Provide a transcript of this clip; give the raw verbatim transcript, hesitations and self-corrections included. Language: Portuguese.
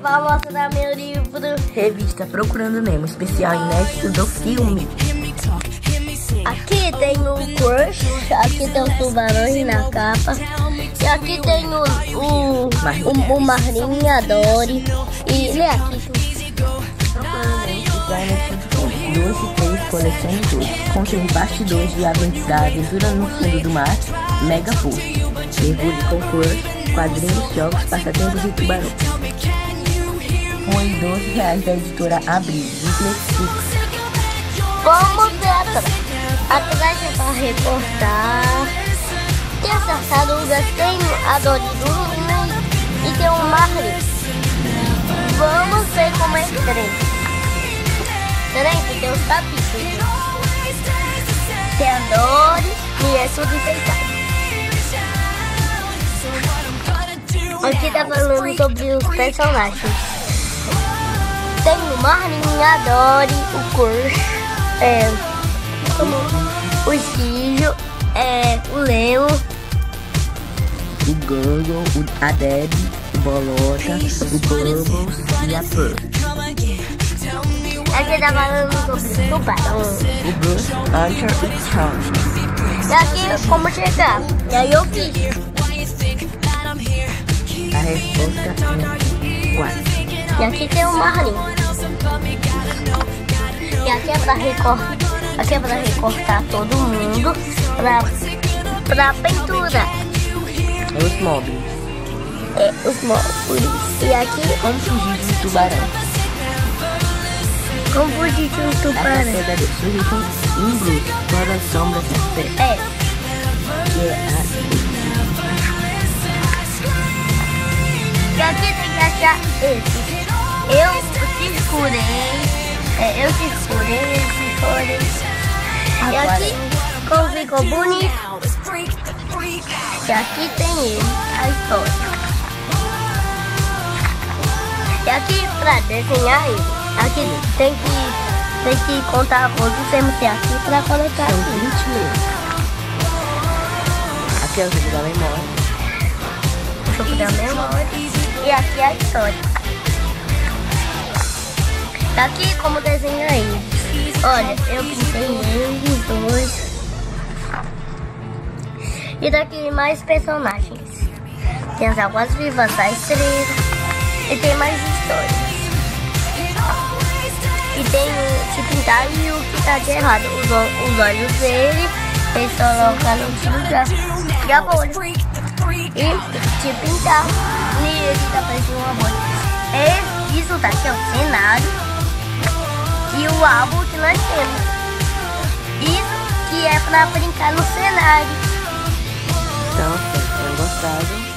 Vou mostrar meu livro. Revista Procurando Nemo, especial inédito do filme. Aqui tem o Crush, aqui tem os tubarões na capa. E aqui tem o, o, o, o Marlin Adore. E lê aqui. dois e três Colecione Tudo. Contém bastidores de aventura, da aventura no fundo do mar, Mega Post. Mergulhe com Crush, quadrinhos, jogos, passatempos e tubarões. Foi doze reais da editora Abril, Netflix. Vamos ver atrás. Atrás é para recortar. Tem as tartarugas, tem a Doriduna e tem um Marlin. Vamos ver como é trem. Trem que tem os capítulos. Tem a Dory e é tudo enfeitado. Aqui tá falando sobre os personagens. Tem o Marlin, a Dory, o Crush, é, como, o Cílio, é, o Leo, o Gurgle, a Debbie, o Bolota, o Bubbles e a Pearl. Aqui tá falando sobre o tubarão, o Bruce, Hunter e Charles. E aqui como chegar, e aí eu fiz. A resposta é quatro. E aqui tem o Marlin. E aqui é pra recortar, aqui é pra recortar todo mundo pra, pra pintura. É os móveis. É, os móveis. E aqui, como fugir de um tubarão. Como fugir de um tubarão. A queda de surgem em Bruce, fora as sombras da fé. É. Que é a... E aqui tem que achar esse. Eu te escurei. É, eu te escurei, eu te escurei. E aqui, como ficou bonito. E aqui tem ele, a história. E aqui pra desenhar ele. Aqui tem que, tem que contar quantos temos aqui pra colocar. São vinte mesmo. Aqui é o jogo da memória. O jogo da memória. E aqui é a história. Daqui como desenhar ele. Olha, eu pintei eles dois. E daqui mais personagens. Tem as águas vivas, a estrela. E tem mais histórias. E tem o te pintar e o que tá de errado. Os, os olhos dele, ele coloca no outro lugar. E a bolha. E te pintar. E ele tá parecendo uma bolha. É, isso daqui é o cenário. E o álbum que nós temos. Isso que é pra brincar no cenário. Então, se vocês tenham gostado,